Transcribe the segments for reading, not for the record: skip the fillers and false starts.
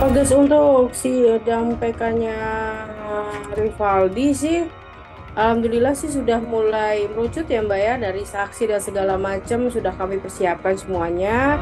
Progres untuk si sidang PK-nya Rivaldi sih, alhamdulillah sih sudah mulai merucut ya Mbak ya, dari saksi dan segala macam sudah kami persiapkan semuanya.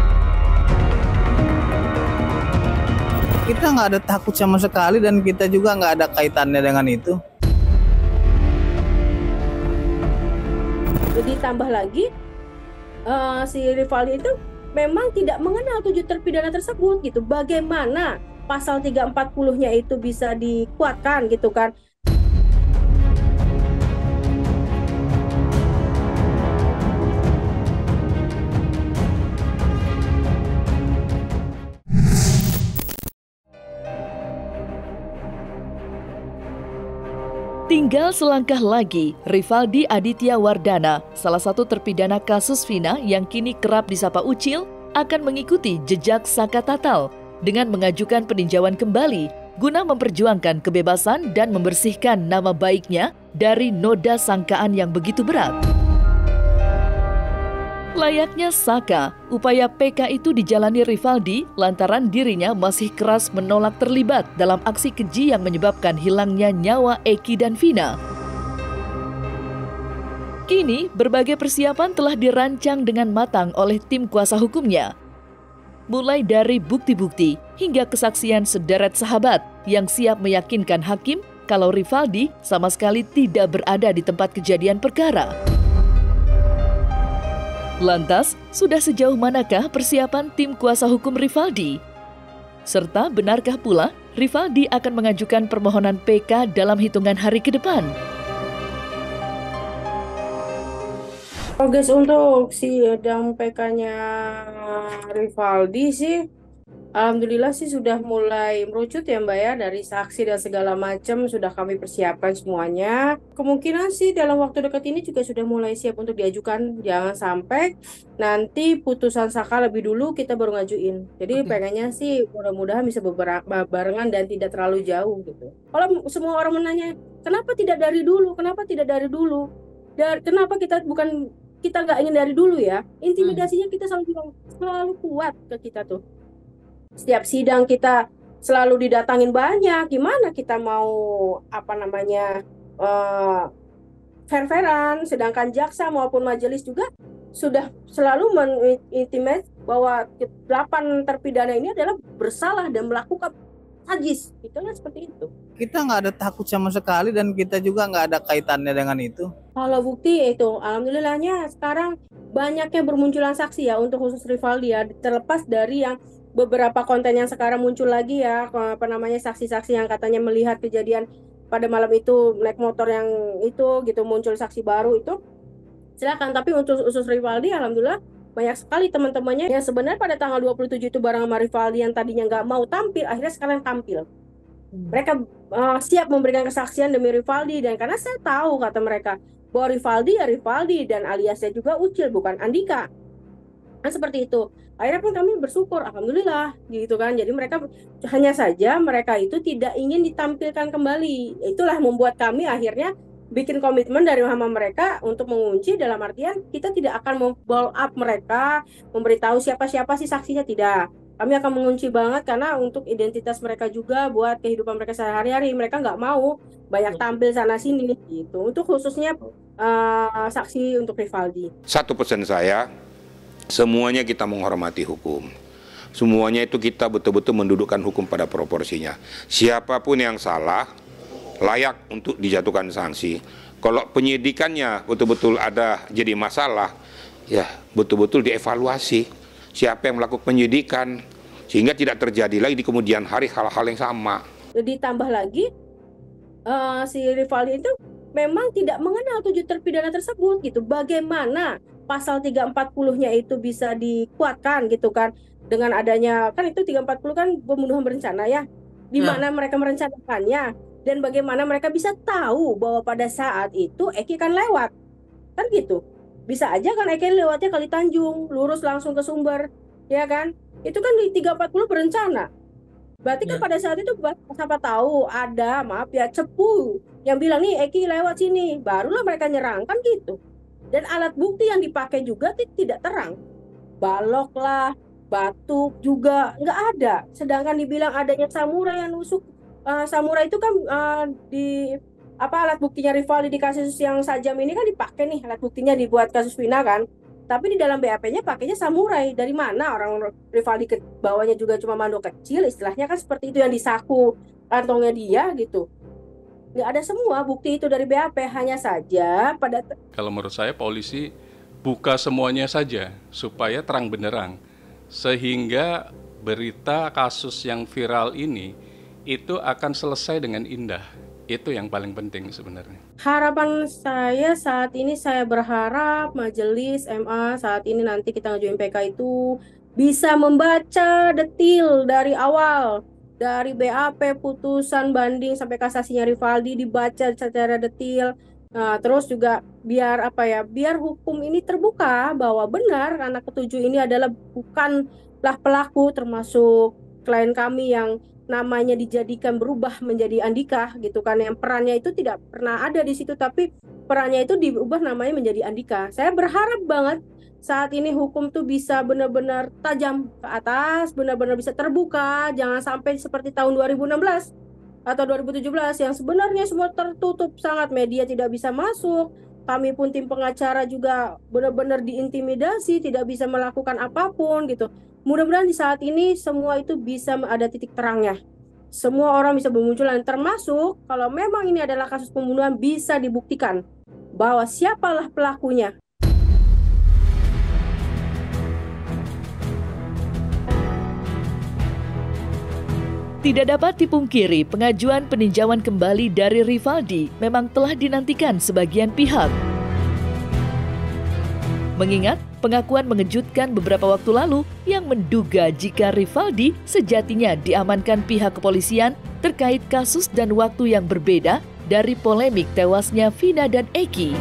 Kita nggak ada takut sama sekali dan kita juga nggak ada kaitannya dengan itu. Jadi tambah lagi si Rivaldi itu memang tidak mengenal 7 terpidana tersebut gitu. Bagaimana pasal 340-nya itu bisa dikuatkan gitu kan? Tinggal selangkah lagi, Rivaldi Aditya Wardana, salah satu terpidana kasus Vina yang kini kerap disapa Ucil, akan mengikuti jejak Saka Tatal dengan mengajukan peninjauan kembali guna memperjuangkan kebebasan dan membersihkan nama baiknya dari noda sangkaan yang begitu berat. Layaknya Saka, upaya PK itu dijalani Rivaldi lantaran dirinya masih keras menolak terlibat dalam aksi keji yang menyebabkan hilangnya nyawa Eki dan Vina. Kini, berbagai persiapan telah dirancang dengan matang oleh tim kuasa hukumnya. Mulai dari bukti-bukti hingga kesaksian sederet sahabat yang siap meyakinkan hakim kalau Rivaldi sama sekali tidak berada di tempat kejadian perkara. Lantas, sudah sejauh manakah persiapan tim kuasa hukum Rivaldi? Serta benarkah pula Rivaldi akan mengajukan permohonan PK dalam hitungan hari ke depan? Progres untuk si sidang PK-nya Rivaldi sih, alhamdulillah sih sudah mulai merucut ya Mbak ya, dari saksi dan segala macam sudah kami persiapkan semuanya. Kemungkinan sih dalam waktu dekat ini juga sudah mulai siap untuk diajukan. Jangan sampai nanti putusan Saka lebih dulu kita baru ngajuin. Jadi pengennya sih mudah-mudahan bisa beberapa barengan dan tidak terlalu jauh gitu. Kalau semua orang menanya, kenapa tidak dari dulu? Kenapa tidak dari dulu? Kenapa kita nggak ingin dari dulu ya? Intimidasinya kita selalu kuat ke kita tuh. Setiap sidang kita selalu didatangin banyak, gimana kita mau fair-fairan, sedangkan jaksa maupun majelis juga sudah selalu mengintimate bahwa 8 terpidana ini adalah bersalah dan melakukan najis, itu kan seperti itu. Kita nggak ada takut sama sekali dan kita juga nggak ada kaitannya dengan itu. Kalau bukti itu, alhamdulillahnya sekarang banyaknya bermunculan saksi ya untuk khusus Rivaldi ya, terlepas dari yang beberapa konten yang sekarang muncul lagi ya, saksi-saksi yang katanya melihat kejadian pada malam itu naik motor yang itu gitu, muncul saksi baru itu silakan. Tapi untuk khusus Rivaldi, alhamdulillah banyak sekali teman-temannya yang sebenarnya pada tanggal 27 itu bareng sama Rivaldi yang tadinya nggak mau tampil, akhirnya sekarang tampil. Mereka siap memberikan kesaksian demi Rivaldi, dan karena saya tahu kata mereka bahwa Rivaldi ya Rivaldi dan aliasnya juga Ucil bukan Andika. Kan seperti itu. Akhirnya pun kami bersyukur, alhamdulillah gitu kan. Jadi hanya saja mereka itu tidak ingin ditampilkan kembali. Itulah membuat kami akhirnya bikin komitmen dari sama mereka untuk mengunci, dalam artian kita tidak akan memball up mereka, memberitahu siapa-siapa sih saksinya, tidak. Kami akan mengunci banget karena untuk identitas mereka juga, buat kehidupan mereka sehari-hari. Mereka nggak mau banyak tampil sana-sini gitu. Untuk khususnya saksi untuk Rivaldi. Satu pesan saya, semuanya kita menghormati hukum. Semuanya itu kita betul-betul mendudukkan hukum pada proporsinya. Siapapun yang salah, layak untuk dijatuhkan sanksi. Kalau penyidikannya betul-betul ada jadi masalah, ya betul-betul dievaluasi. Siapa yang melakukan penyidikan, sehingga tidak terjadi lagi di kemudian hari hal-hal yang sama. Ditambah lagi, si Rivaldi itu memang tidak mengenal 7 terpidana tersebut gitu. Bagaimana pasal 340-nya itu bisa dikuatkan gitu kan, dengan adanya kan itu 340 kan pembunuhan berencana ya, di mana mereka merencanakannya dan bagaimana mereka bisa tahu bahwa pada saat itu Eki kan lewat kan gitu. Bisa aja kan Eki lewatnya Kali Tanjung, lurus langsung ke Sumber, ya kan? Itu kan di 340 berencana. Berarti kan pada saat itu siapa tahu ada, maaf ya, cepu yang bilang nih Eki lewat sini, barulah mereka nyerang kan gitu. Dan alat bukti yang dipakai juga tidak terang. Balok lah, batuk juga nggak ada. Sedangkan dibilang adanya samurai yang nusuk, samurai itu kan di alat buktinya Rivaldi di kasus yang sajam ini kan dipakai nih alat buktinya dibuat kasus Vina kan. Tapi di dalam BAP-nya pakainya samurai. Dari mana orang Rivaldi ke bawahnya juga cuma mandor kecil, istilahnya kan seperti itu yang di saku kantongnya dia gitu. Nggak ada semua bukti itu dari BAP, hanya saja pada Kalau menurut saya polisi buka semuanya saja supaya terang benderang, sehingga berita kasus yang viral ini itu akan selesai dengan indah. Itu yang paling penting sebenarnya. harapan saya saat ini, saya berharap majelis MA saat ini nanti kita ngajuin PK itu bisa membaca detil dari awal, dari BAP putusan banding sampai kasasinya Rivaldi dibaca secara detil. Nah, terus juga biar biar hukum ini terbuka bahwa benar anak ketujuh ini adalah bukanlah pelaku, termasuk klien kami yang namanya dijadikan berubah menjadi Andika gitu kan, yang perannya itu tidak pernah ada di situ tapi perannya itu diubah namanya menjadi Andika. Saya berharap banget saat ini hukum tuh bisa benar-benar tajam ke atas, benar-benar bisa terbuka, jangan sampai seperti tahun 2016 atau 2017 yang sebenarnya semua tertutup sangat, media tidak bisa masuk. Kami pun tim pengacara juga benar-benar diintimidasi, tidak bisa melakukan apapun gitu. Mudah-mudahan di saat ini semua itu bisa ada titik terangnya. Semua orang bisa bermunculan, termasuk kalau memang ini adalah kasus pembunuhan bisa dibuktikan bahwa siapalah pelakunya. Tidak dapat dipungkiri, pengajuan peninjauan kembali dari Rivaldi memang telah dinantikan sebagian pihak. Mengingat pengakuan mengejutkan beberapa waktu lalu yang menduga jika Rivaldi sejatinya diamankan pihak kepolisian terkait kasus dan waktu yang berbeda dari polemik tewasnya Vina dan Eki.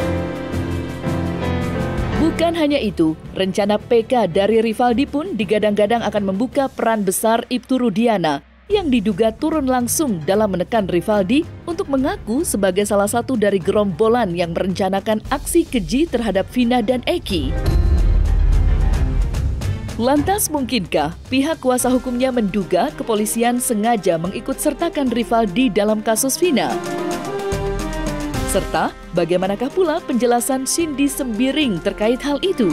Bukan hanya itu, rencana PK dari Rivaldi pun digadang-gadang akan membuka peran besar Ibtu Rudiana yang diduga turun langsung dalam menekan Rivaldi untuk mengaku sebagai salah satu dari gerombolan yang merencanakan aksi keji terhadap Vina dan Eki. Lantas mungkinkah pihak kuasa hukumnya menduga kepolisian sengaja mengikut-sertakan Rivaldi dalam kasus Vina? Serta bagaimanakah pula penjelasan Cindy Sembiring terkait hal itu?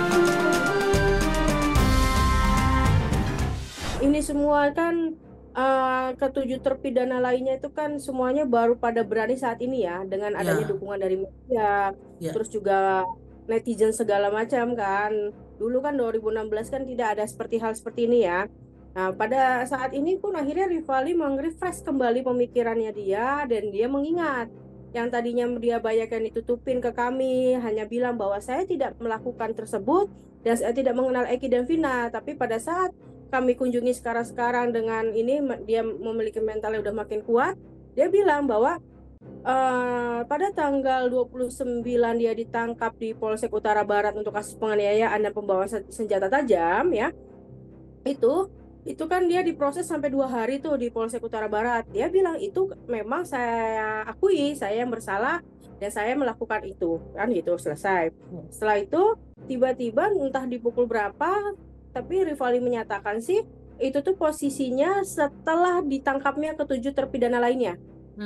Ini semua kan ketujuh terpidana lainnya itu kan semuanya baru pada berani saat ini ya, dengan adanya dukungan dari media, terus juga netizen segala macam kan. Dulu kan 2016 kan tidak ada hal seperti ini ya. Nah, pada saat ini pun akhirnya Rivaldi meng-refresh kembali pemikirannya dia, dan dia mengingat yang tadinya dia banyak yang ditutupin ke kami, hanya bilang bahwa saya tidak melakukan tersebut dan saya tidak mengenal Eki dan Vina. Tapi pada saat kami kunjungi sekarang dengan ini, dia memiliki mental yang udah makin kuat. Dia bilang bahwa pada tanggal 29 dia ditangkap di Polsek Utara Barat untuk kasus penganiayaan dan pembawaan senjata tajam ya. Itu kan dia diproses sampai 2 hari tuh di Polsek Utara Barat. Dia bilang itu memang saya akui, saya yang bersalah dan saya melakukan itu kan, gitu, selesai. Setelah itu tiba-tiba entah dipukul berapa, tapi Rivaldi menyatakan sih itu tuh posisinya setelah ditangkapnya ketujuh terpidana lainnya.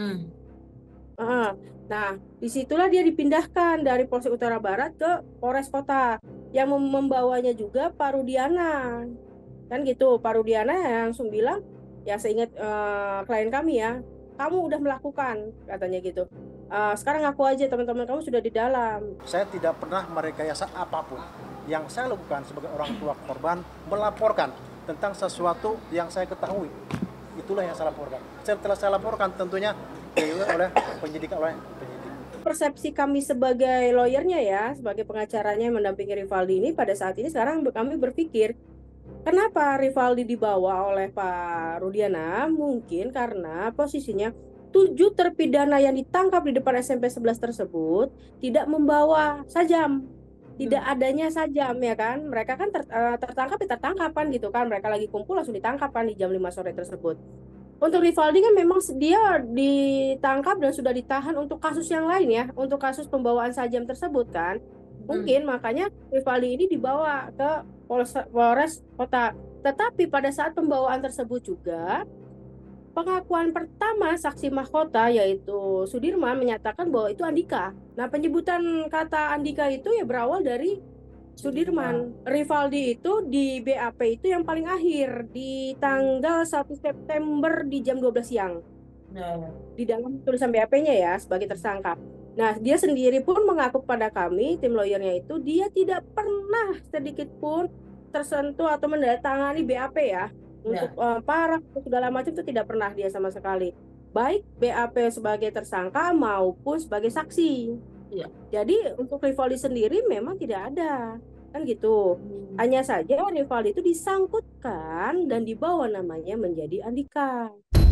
Nah, disitulah dia dipindahkan dari Polsek Utara Barat ke Polres Kota, yang membawanya juga Pak Rudiana, kan gitu. Pak Rudiana langsung bilang, ya seingat klien kami ya, kamu udah melakukan, katanya gitu. Sekarang ngaku aja, teman-teman kamu sudah di dalam. Saya tidak pernah merekayasa apapun. Yang saya lakukan sebagai orang tua korban, melaporkan tentang sesuatu yang saya ketahui. Itulah yang saya laporkan. Setelah saya laporkan tentunya oleh penyidik. Persepsi kami sebagai lawyernya ya, sebagai pengacaranya yang mendampingi Rivaldi ini pada saat ini, sekarang kami berpikir, kenapa Rivaldi dibawa oleh Pak Rudiana? Mungkin karena posisinya 7 terpidana yang ditangkap di depan SMP 11 tersebut tidak membawa sajam. Tidak adanya sajam ya kan. Mereka kan tertangkap kan gitu kan. Mereka lagi kumpul langsung ditangkap kan di jam 5 sore tersebut. Untuk Rivaldi kan memang dia ditangkap dan sudah ditahan untuk kasus yang lain ya, untuk kasus pembawaan sajam tersebut kan. Mungkin makanya Rivaldi ini dibawa ke Polres Kota. Tetapi pada saat pembawaan tersebut juga, pengakuan pertama saksi mahkota yaitu Sudirman menyatakan bahwa itu Andika. Nah, penyebutan kata Andika itu ya berawal dari Sudirman. Rivaldi itu di BAP itu yang paling akhir di tanggal 1 September di jam 12 siang. Di dalam tulisan BAP-nya ya sebagai tersangka. Nah, dia sendiri pun mengaku pada kami, tim lawyernya itu, dia tidak pernah sedikit pun tersentuh atau menandatangani BAP ya. Untuk parah, segala macam itu tidak pernah dia sama sekali. Baik BAP sebagai tersangka maupun sebagai saksi. Ya. Jadi untuk Rivaldi sendiri memang tidak ada. Kan gitu. Hanya saja Rivaldi itu disangkutkan dan dibawa namanya menjadi Andika.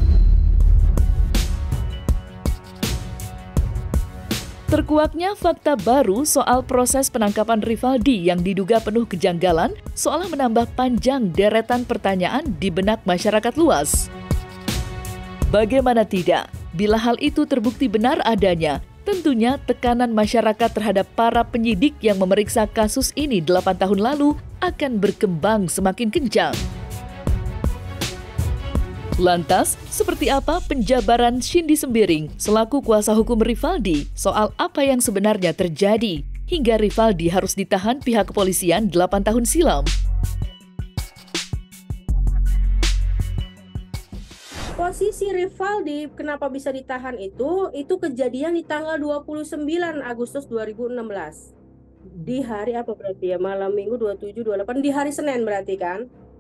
Terkuaknya fakta baru soal proses penangkapan Rivaldi yang diduga penuh kejanggalan seolah menambah panjang deretan pertanyaan di benak masyarakat luas. Bagaimana tidak, bila hal itu terbukti benar adanya, tentunya tekanan masyarakat terhadap para penyidik yang memeriksa kasus ini 8 tahun lalu akan berkembang semakin kencang. Lantas, seperti apa penjabaran Cindy Sembiring selaku kuasa hukum Rivaldi soal apa yang sebenarnya terjadi hingga Rivaldi harus ditahan pihak kepolisian 8 tahun silam? Posisi Rivaldi kenapa bisa ditahan itu kejadian di tanggal 29 Agustus 2016. Di hari apa berarti ya? Malam Minggu 27, 28, di hari Senin berarti kan?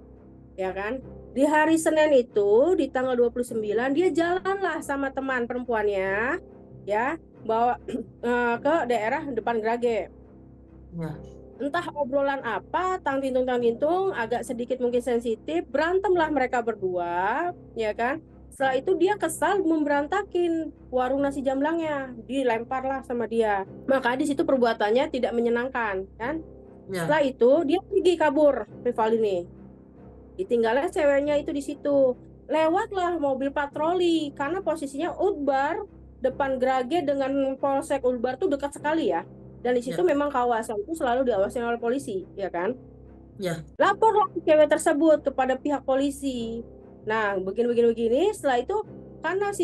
Ya kan? Di hari Senin itu di tanggal 29 dia jalanlah sama teman perempuannya ya, bawa ke daerah depan Grage. Ya. Entah obrolan apa, tang tintung agak sedikit mungkin sensitif, berantemlah mereka berdua, ya kan? Setelah itu dia kesal memberantakin warung nasi jamblangnya, dilemparlah sama dia. Maka di situ perbuatannya tidak menyenangkan, kan? Ya. Setelah itu dia pergi kabur, Rivaldi ini. Ditinggalnya ceweknya itu di situ. Lewatlah mobil patroli karena posisinya Udbar depan Grage dengan Polsek Udbar tuh dekat sekali ya. Dan di situ memang kawasan itu selalu diawasi oleh polisi, ya kan? Ya. Laporlah cewek tersebut kepada pihak polisi. Nah, begini. Setelah itu karena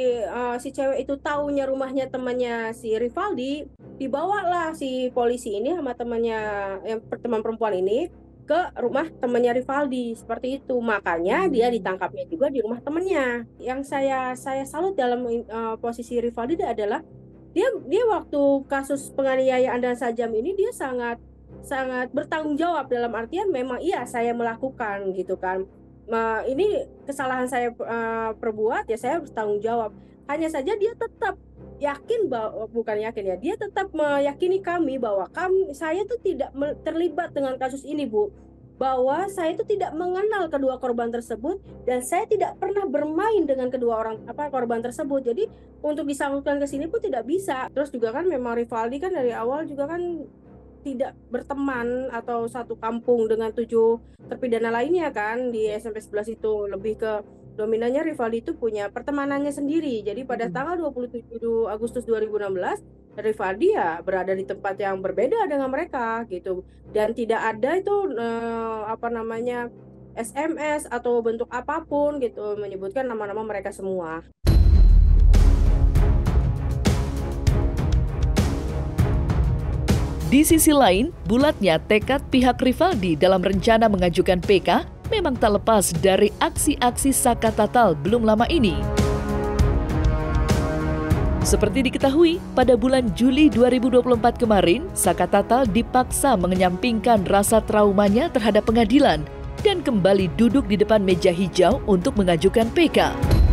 si cewek itu taunya rumahnya temannya si Rivaldi, dibawalah si polisi ini sama temannya teman perempuan ini ke rumah temannya Rivaldi, seperti itu. Makanya dia ditangkapnya juga di rumah temannya. Yang saya salut dalam posisi Rivaldi adalah dia waktu kasus penganiayaan dan sajam ini dia sangat bertanggung jawab, dalam artian memang iya saya melakukan gitu kan. Ini kesalahan saya perbuat ya saya bertanggung jawab. Hanya saja dia tetap yakin bahwa dia tetap meyakini kami bahwa saya tuh tidak terlibat dengan kasus ini, Bu. Bahwa saya itu tidak mengenal kedua korban tersebut dan saya tidak pernah bermain dengan kedua korban tersebut. Jadi untuk disangkutkan ke sini pun tidak bisa. Terus juga kan memang Rivaldi kan dari awal juga kan tidak berteman atau satu kampung dengan 7 terpidana lainnya kan di SMP 11 itu. Lebih ke dominannya Rivaldi itu punya pertemanannya sendiri. Jadi pada tanggal 27 Agustus 2016 Rivaldi ya berada di tempat yang berbeda dengan mereka gitu. Dan tidak ada itu SMS atau bentuk apapun gitu menyebutkan nama-nama mereka semua. Di sisi lain, bulatnya tekad pihak Rivaldi dalam rencana mengajukan PK memang tak lepas dari aksi-aksi Saka Tatal belum lama ini. Seperti diketahui, pada bulan Juli 2024 kemarin, Saka Tatal dipaksa menyampingkan rasa traumanya terhadap pengadilan dan kembali duduk di depan meja hijau untuk mengajukan PK.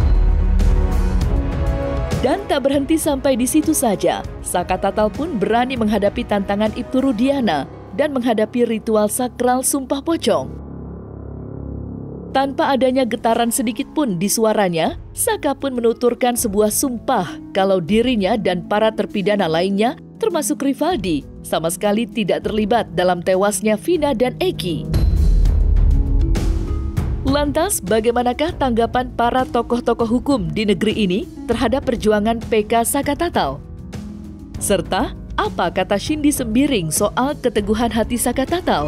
Dan tak berhenti sampai di situ saja, Saka Tatal pun berani menghadapi tantangan Ibtu Rudiana dan menghadapi ritual sakral sumpah pocong. Tanpa adanya getaran sedikit pun di suaranya, Saka pun menuturkan sebuah sumpah kalau dirinya dan para terpidana lainnya, termasuk Rivaldi, sama sekali tidak terlibat dalam tewasnya Vina dan Eki. Lantas, bagaimanakah tanggapan para tokoh-tokoh hukum di negeri ini terhadap perjuangan PK Saka Tatal? Serta, Apa kata Cindy Sembiring soal keteguhan hati Saka Tatal?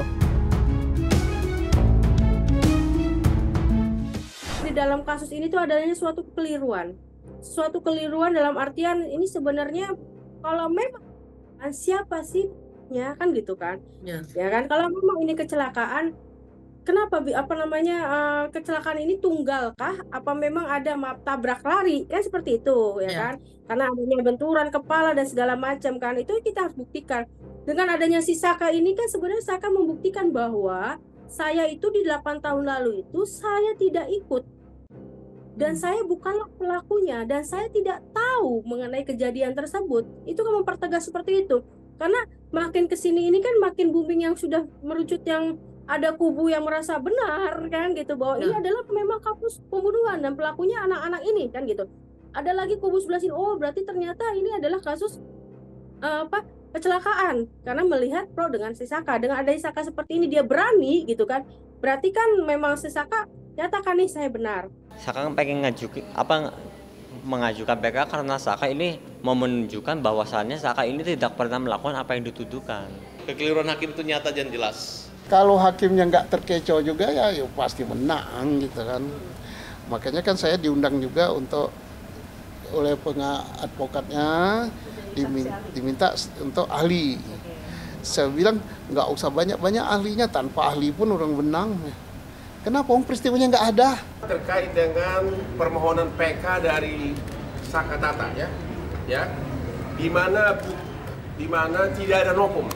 Di dalam kasus ini tuh adanya suatu kekeliruan. Suatu keliruan dalam artian ini sebenarnya kalau memang siapa sih ya kan gitu kan. Ya kan kalau memang ini kecelakaan, kenapa kecelakaan ini tunggal kah? Apa memang ada tabrak lari? Kan seperti itu ya kan? Karena adanya benturan kepala dan segala macam kan. Itu kita harus buktikan. Dengan adanya si Saka ini kan sebenarnya Saka membuktikan bahwa saya itu di 8 tahun lalu itu saya tidak ikut. Dan saya bukanlah pelakunya dan saya tidak tahu mengenai kejadian tersebut. Itu kan mempertegas seperti itu. Karena makin kesini ini kan makin booming yang sudah merucut yang ada kubu yang merasa benar kan gitu bahwa ini adalah memang kasus pembunuhan dan pelakunya anak-anak ini kan gitu. Ada lagi kubu sebelah sini, oh berarti ternyata ini adalah kasus kecelakaan karena melihat pro dengan si Saka. Dengan adanya Saka seperti ini dia berani gitu kan. Berarti kan memang si Saka nyatakan nih saya benar. Saka pengen mengajukan PK karena Saka ini mau menunjukkan bahwasannya Saka ini tidak pernah melakukan apa yang dituduhkan. Kekeliruan hakim itu nyata dan jelas. Kalau hakimnya nggak terkecoh juga ya pasti menang gitu kan. Makanya kan saya diundang juga oleh advokatnya diminta untuk ahli. Saya bilang nggak usah banyak-banyak ahlinya, tanpa ahli pun orang menang. Kenapa? Peristiwanya nggak ada. Terkait dengan permohonan PK dari Saka Tatal ya, di mana tidak ada novum,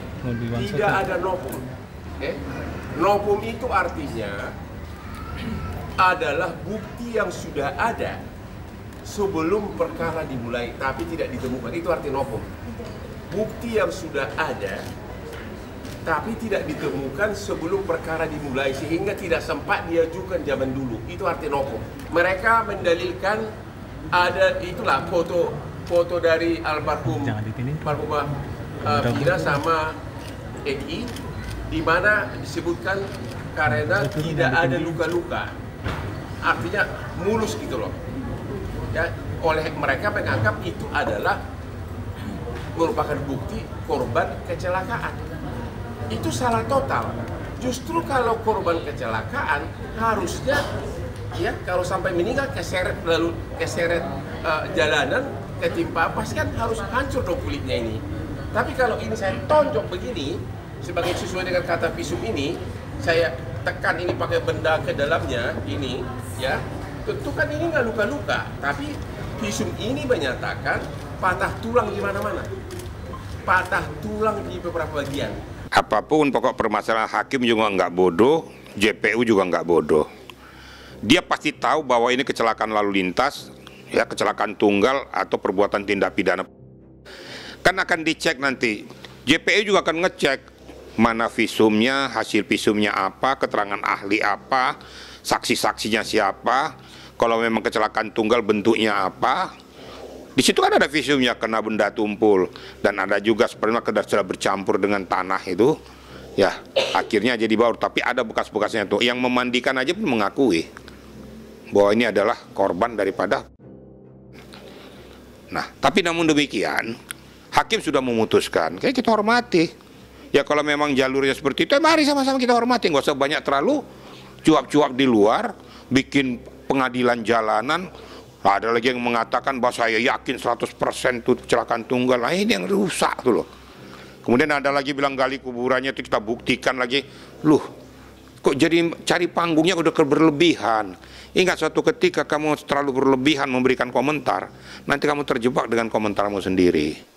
Novum itu artinya adalah bukti yang sudah ada sebelum perkara dimulai tapi tidak ditemukan. Itu arti novum. Bukti yang sudah ada tapi tidak ditemukan sebelum perkara dimulai sehingga tidak sempat diajukan zaman dulu. Itu arti novum. Mereka mendalilkan ada itulah foto dari almarhum Vina sama Eki, di mana disebutkan karena tidak ada luka-luka, artinya mulus gitu loh. Ya, oleh mereka menganggap itu adalah merupakan bukti korban kecelakaan. Itu salah total. Justru kalau korban kecelakaan harusnya ya kalau sampai meninggal keseret jalanan ketimpa pasti kan harus hancur dong kulitnya ini. Tapi kalau ini saya tonjok begini sebagai sesuai dengan kata visum ini, saya tekan ini pakai benda ke dalamnya ini ya, tentu kan ini nggak luka-luka, tapi visum ini menyatakan patah tulang di mana-mana, patah tulang di beberapa bagian. Apapun pokok permasalahan, hakim juga nggak bodoh, JPU juga nggak bodoh. Dia pasti tahu bahwa ini kecelakaan lalu lintas, ya kecelakaan tunggal atau perbuatan tindak pidana. Kan akan dicek nanti, JPU juga akan ngecek mana visumnya, hasil visumnya apa, keterangan ahli apa, saksi-saksinya siapa, kalau memang kecelakaan tunggal bentuknya apa. Di situ kan ada visumnya, kena benda tumpul, dan ada juga sebenarnya sudah bercampur dengan tanah itu, ya akhirnya jadi baur. Tapi ada bekas-bekasnya tuh, yang memandikan aja pun mengakui bahwa ini adalah korban daripada. Nah, tapi namun demikian, hakim sudah memutuskan, kayak kita hormati. Ya kalau memang jalurnya seperti itu, mari sama-sama kita hormati. Nggak usah banyak terlalu cuap-cuap di luar, bikin pengadilan jalanan. Ada lagi yang mengatakan bahwa saya yakin 100% itu kecelakaan tunggal. Nah ini yang rusak tuh loh. Kemudian ada lagi bilang gali kuburannya itu kita buktikan lagi. Loh, kok jadi cari panggungnya udah berlebihan. Ingat suatu ketika kamu terlalu berlebihan memberikan komentar, nanti kamu terjebak dengan komentarmu sendiri.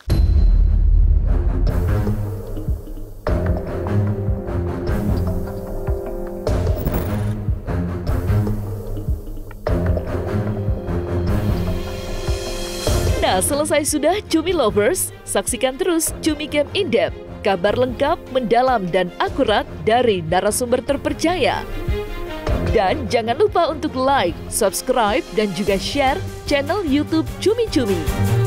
Nah, selesai sudah Cumi Lovers, saksikan terus Cumi Camp In-Depth, kabar lengkap, mendalam, dan akurat dari narasumber terpercaya. Dan jangan lupa untuk like, subscribe, dan juga share channel YouTube Cumi Cumi.